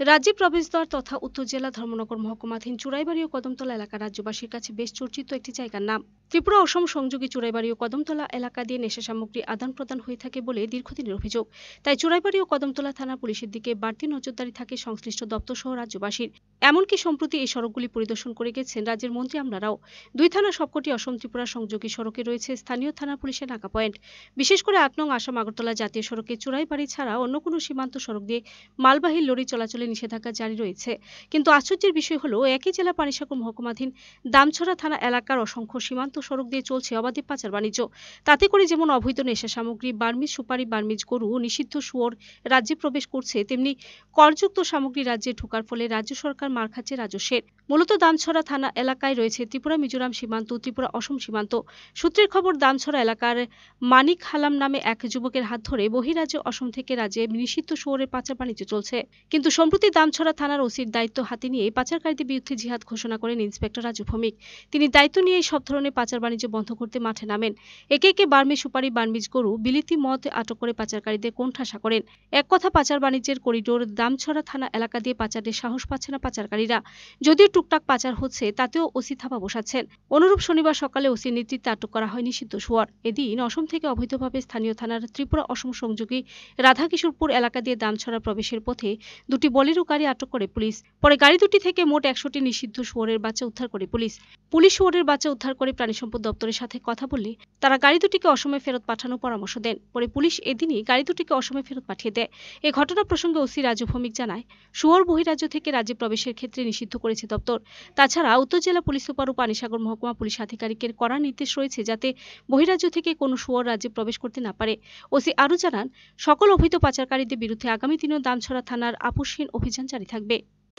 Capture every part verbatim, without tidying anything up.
রাজ্যে প্রবেশদ্বার তথা উত্তর জেলা ধর্মনগর মহকুমাধীন চুরাইবাড়ি ও কদমতলা এলাকা রাজ্যবাসীর কাছে বেশ চর্চিত একটি জায়গার নাম। ত্রিপুরা অসম সংযোগী চুরাইবাড়ি ও কদমতলা এলাকা দিয়ে নেশা সামগ্রী আদান প্রদান হয়ে থাকে বলে দীর্ঘদিনের অভিযোগ। তাই চুরাইবাড়ি ও কদমতলা থানা পুলিশের দিকে বাড়তি নজরদারি থাকে সংশ্লিষ্ট দপ্তর সহ রাজ্যবাসীর। এমনকি সম্প্রতি এই সড়কগুলি পরিদর্শন করে গেছেন রাজ্যের মন্ত্রী আমলারাও। দুই থানা সবকটি অসম ত্রিপুরা সংযোগী সড়কে রয়েছে স্থানীয় থানা পুলিশের নাকা পয়েন্ট। বিশেষ করে আট নং আসাম আগরতলা জাতীয় সড়কে চুরাইবাড়ি ছাড়া অন্য কোনো সীমান্ত সড়ক দিয়ে মালবাহী লরি চলাচলে নিষেধাজ্ঞা জারি রয়েছে। কিন্তু আশ্চর্যের বিষয় হলো একই জেলা পানিসাগর মহকুমাধীন দামছড়া থানা এলাকার অসংখ্য সীমান্ত সড়ক দিয়ে চলছে অবাধে পাচার বাণিজ্য। তাতে করে যেমন অবৈধ নেশা সামগ্রী, বার্মিজ সুপারি, বার্মিজ গরু ও নিষিদ্ধ শুয়োর রাজ্যে প্রবেশ করছে, তেমনি করযুক্ত সামগ্রী রাজ্যে ঢোকার ফলে রাজ্য সরকার মার খাচ্ছে রাজস্বের। মূলত দামছড়া থানা এলাকায় রয়েছে ত্রিপুরা মিজোরাম সীমান্ত, ত্রিপুরা অসম সীমান্ত। সূত্রের খবর, দামছড়া এলাকার মানিক হালাম নামে এক যুবকের হাত ধরে বহিরাজ্য অসম থেকে রাজ্যে নিষিদ্ধ শুয়োরের পাচার বাণিজ্য চলছে। কিন্তু সম্প্রতি দামছড়া থানার ওসির দায়িত্ব হাতে নিয়ে পাচারকারীদের বিরুদ্ধে জিহাদ ঘোষণা করেন ইন্সপেক্টর রাজু ভৌমিক। তিনি দায়িত্ব নিয়ে সব ধরনের পাচার বাণিজ্য বন্ধ করতে মাঠে নামেন। একে একে বার্মি সুপারি, বার্মিজ গরু, বিলিতি মদ আটক করে পাচারকারীদের কোণঠাসা করেন। এক কথা, পাচার বাণিজ্যের করিডোর দামছড়া থানা এলাকা দিয়ে পাচারের সাহস পাচ্ছে না পাচারকারীরা। যদিও টুকটাক পাচার হচ্ছে, তাতেও ওসি থাপা বসাচ্ছেন। অনুরূপ শনিবার সকালে ওসির নেতৃত্বে আটক করা হয় নিষিদ্ধ শুয়োর। এদিন অসম থেকে অবৈধভাবে স্থানীয় থানার ত্রিপুরা অসম সংযোগী রাধাকিশোরপুর এলাকা দিয়ে দামছড়া প্রবেশের পথে দুটি বলেরো গাড়ি আটক করে পুলিশ। পরে গাড়ি দুটি থেকে মোট একশোটি নিষিদ্ধ শুয়োরের বাচ্চা উদ্ধার করে পুলিশ। পুলিশ শুয়োরের বাচ্চা উদ্ধার করে প্রাণী সম্পদ দপ্তরের সাথে কথা বললে তারা গাড়ি দুটিকে অসমে ফেরত পাঠানোর পরামর্শ দেন। পরে পুলিশ এদিনই গাড়ি দুটিকে অসমে ফেরত পাঠিয়ে দেয়। এ ঘটনা প্রসঙ্গে ওসি রাজু ভৌমিক জানায়, শুয়োর বহিরাজ্য থেকে রাজ্যে প্রবেশের ক্ষেত্রে নিষিদ্ধ করেছে দপ্তর। তাছাড়া উত্তর জেলা পুলিশ সুপার ও পানিসাগর মহকুমা পুলিশ আধিকারিকের কড়া নির্দেশ রয়েছে যাতে বহিরাজ্য থেকে কোনো শুয়োর রাজ্যে প্রবেশ করতে না পারে। ওসি আরও জানান, সকল অবৈধ পাচারকারীদের বিরুদ্ধে আগামী দিনেও দামছড়া থানার আপোষহীন অভিযান জারি থাকবে।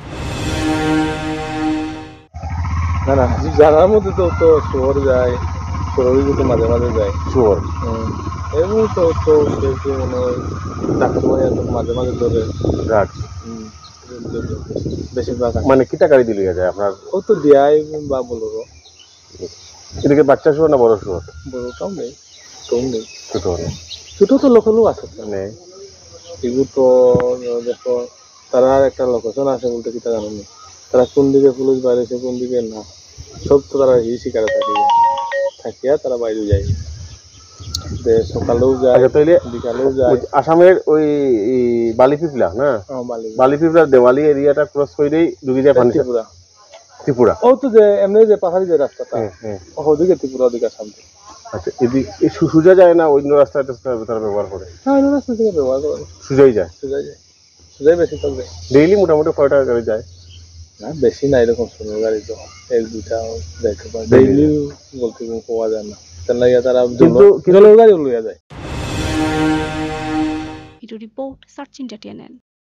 না না জানার মধ্যে তো তো শহর যায়, শহরে তো মাঝে মাঝে যায় শুয়োর। এমনি তো তো সে মনে হয় ডাক্তার ভাই তো মাঝে মাঝে ধরে ড্রাগস বেশিরভাগ মানে কিটা গাড়ি দিলে যায় আপনার? ও তো দেয় বা বলো এদিকে বাচ্চা শুয়োর না বড় শুয়োর? বড়টাও নেই, ছোটও নেই। ছোট হলে ছোট তো লোকালও আছে, মানে এগুলো তো দেখো তারা একটা লোকেশন আছে বলতে কি তা জানো না, তারা কোন দিকে পুলিশ বাইরেছে কোন দিকে না, সব তো তারা এই শিকারে থাকে থাকিয়া তারা বাইরে যায়, সকালেও যায় বিকালেও যায়। আসামের ওই বালি পিপলা না, বালি পিপলার দেওয়ালি এরিয়াটা ক্রস করেই ঢুকে যায় ত্রিপুরা। ত্রিপুরা ও তো যে এমনি যে পাহাড়ি যে রাস্তাটা ওদিকে ত্রিপুরা, ওদিকে আসাম। আচ্ছা, এদিকে সোজা যায় না অন্য রাস্তায় তারা ব্যবহার করে? হ্যাঁ, অন্য রাস্তা থেকে ব্যবহার করে, সোজাই যায়। সোজাই যায়, সোজাই বেশি চলবে। ডেইলি মোটামুটি কয়টা গাড়ি যায়? না বেশি না, এরকম ছোটো গাড়ি তো এক দুটা যাইতে পারে, ডেইলি বলতে পাওয়া যায় না, তারা কিন্তু গাড়ি লইয়া যায়। Report search India TNN.